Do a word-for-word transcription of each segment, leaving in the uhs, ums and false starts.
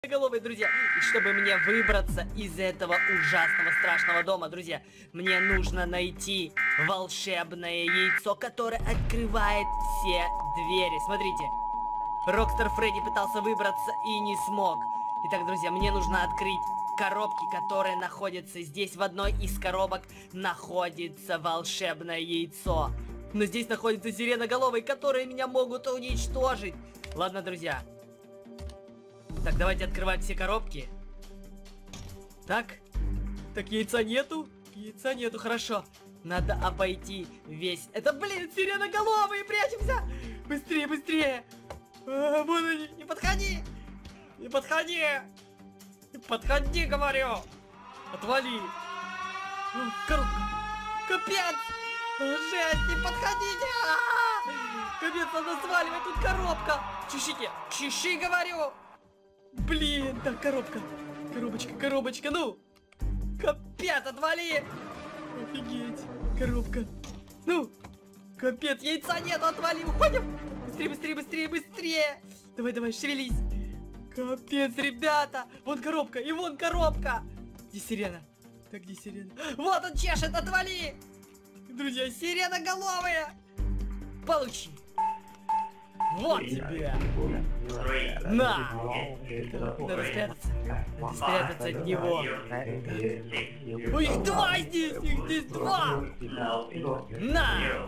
Головы, друзья, и чтобы мне выбраться из этого ужасного страшного дома, друзья, мне нужно найти волшебное яйцо, которое открывает все двери. Смотрите, Рокстар Фредди пытался выбраться и не смог. Итак, друзья, мне нужно открыть коробки, которые находятся здесь. В одной из коробок находится волшебное яйцо. Но здесь находятся сиреноголовые, которые меня могут уничтожить. Ладно, друзья. Так, давайте открывать все коробки. Так. Так, яйца нету. Яйца нету, хорошо. Надо обойти весь... Это, блин, сиреноголовые, прячемся! Быстрее, быстрее! А, вон они, не подходи! Не подходи! Не подходи, говорю! Отвали! О, коробка! Капец! Жесть, не подходите! А-а-а! Капец, надо сваливать, тут коробка! Чищите! Чищи, говорю! Блин, так, коробка. Коробочка, коробочка, ну! Капец, отвали! Офигеть, коробка. Ну! Капец, яйца нету, отвали, уходим! Быстрее, быстрее, быстрее, быстрее! Давай, давай, шевелись! Капец, ребята! Вон коробка, и вон коробка! Где сирена? Так, где сирена? Вот он чешет, отвали! Друзья, сиреноголовые! Получи! Вот тебе! На! Надо спрятаться. Надо спрятаться от него. Ой, их два здесь! Их здесь два! На!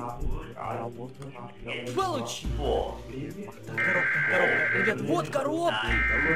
Получи! Так, коробка, коробка. Ребят, вот коробка!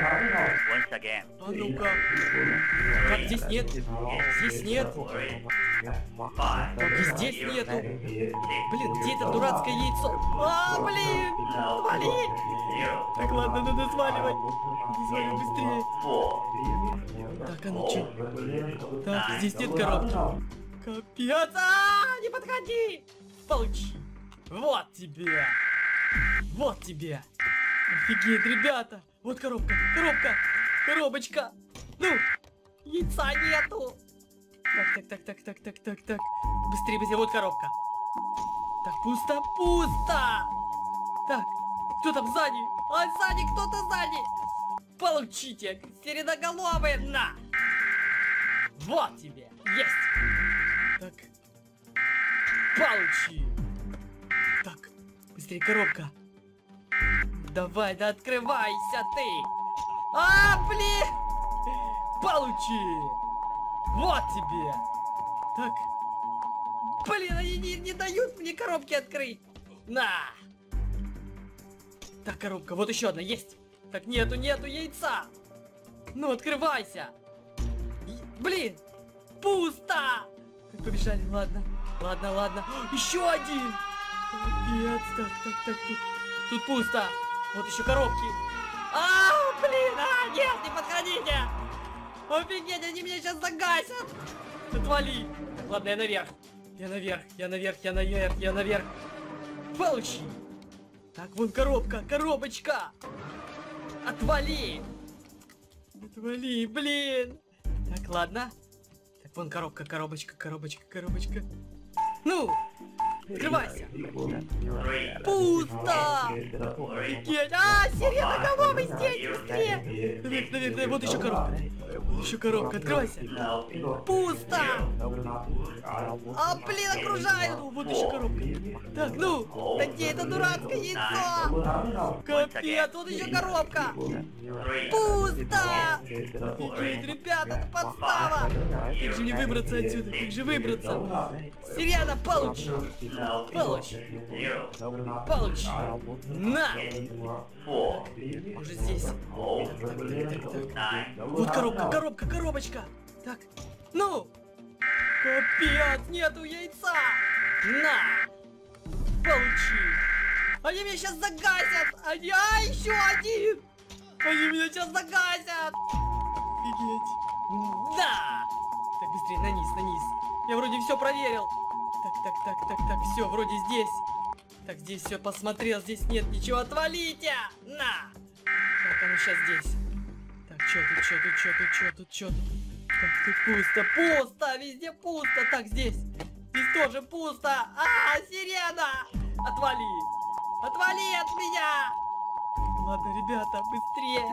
А ну-ка. Как здесь нет? Здесь нет. Так, и здесь нету. Блин, где это дурацкое яйцо? А, блин! Свали! Так, ладно, надо сваливать. Сваливай быстрее. Так, а ну чё? Так, здесь нет коробки. Капец! А, не подходи! Получи! Вот тебе! Вот тебе! Офигеть, ребята! Вот коробка, коробка, коробочка! Ну! Яйца нету! Так, так, так, так, так, так, так, так. Быстрее, быстрее, вот коробка. Так, пусто, пусто! Так, кто там сзади? А, сзади, кто-то сзади! Получите, сиреноголовые, на! Вот тебе, есть! Так, получи! Так, быстрее, коробка. Давай, да открывайся ты! А, блин! Получи! Вот тебе! Так. Блин, они не, не дают мне коробки открыть! На! Так, коробка, вот еще одна, есть! Так, нету, нету яйца! Ну, открывайся! И, блин! Пусто! Так, побежали, ладно. Ладно, ладно. О, еще один! Капец, так, так, так, тут, тут пусто! Вот еще коробки! А, блин! А, нет, не подходите! Офигеть, они меня сейчас загасят! Отвали! Ладно, я наверх. Я наверх, я наверх, я наверх, я наверх. Получи! Так, вон коробка, коробочка! Отвали! Отвали, блин! Так, ладно. Так, вон коробка, коробочка, коробочка, коробочка. Ну! Открывайся! Пусто! Офигеть! А, сиреноголовый здесь! Быстрее! Наверх, наверх, наверх, вот еще коробка. Вот еще коробка, открывайся! Пусто! А, блин, окружают! Вот еще коробка. Так, ну! Да где это дурацкое яйцо? Капец, вот еще коробка! Пусто! Офигеть, ребята, это подстава! Как же мне выбраться отсюда? Как же выбраться? Сирена, получи! Получи! Получи! На! Уже здесь. Так, так, так. Вот коробка, коробка, коробочка! Так, ну! Капец, нету яйца! На! Получи! Они меня сейчас загасят! Они... А, еще один! Они меня сейчас загасят! Офигеть! Да! Так, быстрее, на низ, на низ. Я вроде все проверил. Так, так, так, так, так, все, вроде здесь. Так, здесь все посмотрел, здесь нет ничего, отвалите! На! Так, а ну сейчас здесь. Так, что тут, что тут, что тут, что тут, что тут? Так, тут пусто, пусто, везде пусто. Так, здесь, здесь тоже пусто. А, сирена! Отвали! Отвали от меня! Ладно, ребята, быстрее!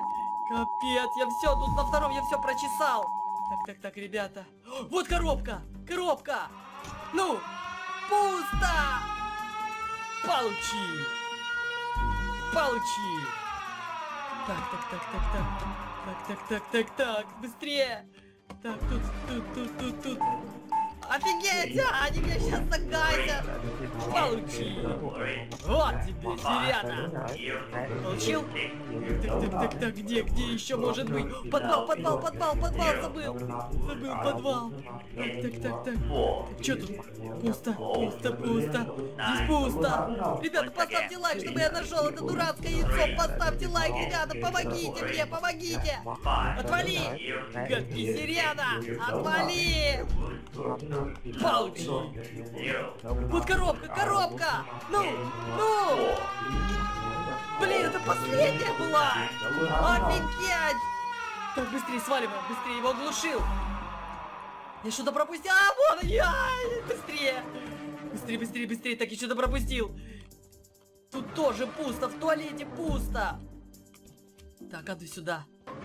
Капец, я все, тут на втором я все прочесал. Так, так, так, ребята. Вот коробка, коробка. Ну, пусто. Получи. Получи. Так, так, так, так, так. Так, так, так, так, так, быстрее. Так, тут, тут, тут, тут, тут. Офигеть, а, они меня сейчас загасят. Получи. Вот тебе, сирена. Получил? Так, так, так, так, где, где еще может быть? Подвал, подвал, подвал, подвал, забыл. Забыл, подвал. Так, так, так, так. Что тут? Пусто, пусто, пусто. Здесь пусто. Ребята, поставьте лайк, чтобы я нашел это дурацкое яйцо. Поставьте лайк, ребята, помогите мне, помогите. Отвали. Гадкий сирена, отвали. Получи! Вот коробка, коробка! Ну, ну! Блин, это последняя была! Офигеть! Так, быстрее сваливаем, быстрее его оглушил! Я что-то пропустил! А, вон я! Быстрее! Быстрее, быстрее, быстрее! Так, я что-то пропустил! Тут тоже пусто, в туалете пусто! Так, а ты сюда!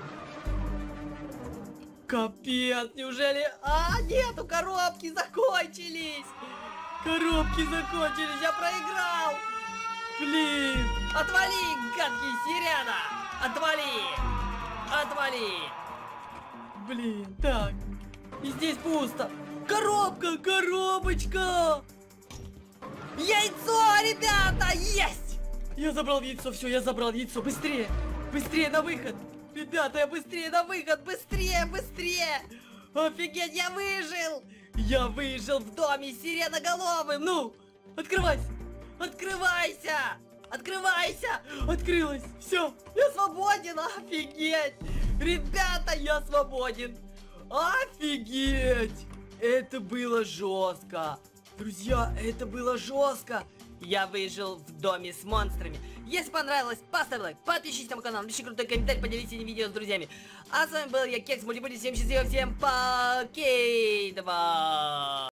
Капец, неужели... А, нету, коробки закончились! Коробки закончились, я проиграл! Блин! Отвали, гадкий сирена! Отвали! Отвали! Блин, так. И здесь пусто. Коробка, коробочка! Яйцо, ребята, есть! Я забрал яйцо, все, я забрал яйцо. Быстрее, быстрее на выход! Ребята, я быстрее на выход! Быстрее, быстрее! Офигеть, я выжил! Я выжил в доме сиреноголовым! Ну, открывайся! Открывайся! Открывайся! Открылась! Все, я свободен! Офигеть! Ребята, я свободен! Офигеть! Это было жестко! Друзья, это было жестко! Я выжил в доме с монстрами. Если понравилось, поставь лайк, подпишись на мой канал, напиши крутой комментарий, поделись этим видео с друзьями. А с вами был я, Кекс Мультипульти. Всем счастливо, всем покей! Давай!